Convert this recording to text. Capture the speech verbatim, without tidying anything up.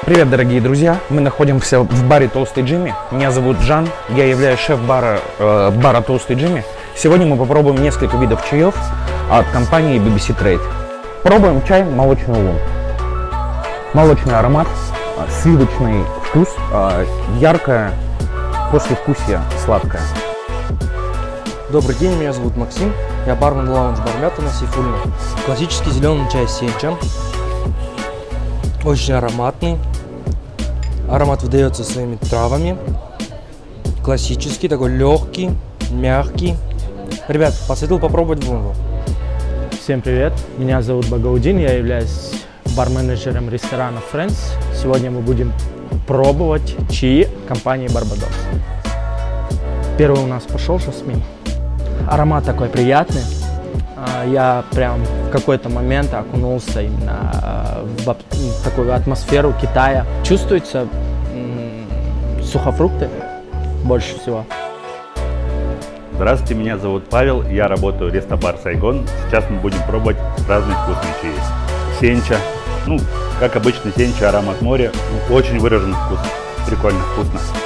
Привет, дорогие друзья! Мы находимся в баре Толстый Джимми. Меня зовут Жан, я являюсь шеф-бара э, бара Толстый Джимми. Сегодня мы попробуем несколько видов чаев от компании би би си Trade. Пробуем чай молочный улун. Молочный аромат, сливочный вкус, яркое послевкусие, сладкое. Добрый день, меня зовут Максим, я бармен лаунж Бармята на Сейфулине. Классический зеленый чай сенча, очень ароматный, аромат выдается своими травами, классический, такой легкий, мягкий. Ребят, посоветовал попробовать бомбу. Всем привет, меня зовут Багаудин, я являюсь бар-менеджером ресторана Friends. Сегодня мы будем пробовать чаи компании Барбадос. Первый у нас пошел жасмин. Аромат такой приятный. Я прям в какой-то момент окунулся именно в такую атмосферу Китая. Чувствуется сухофрукты больше всего. Здравствуйте, меня зовут Павел, я работаю в рестобар Сайгон. Сейчас мы будем пробовать разные вкусные чаи. Сенча, ну, как обычно, сенча, аромат моря, ну, очень выраженный вкус, прикольно, вкусно.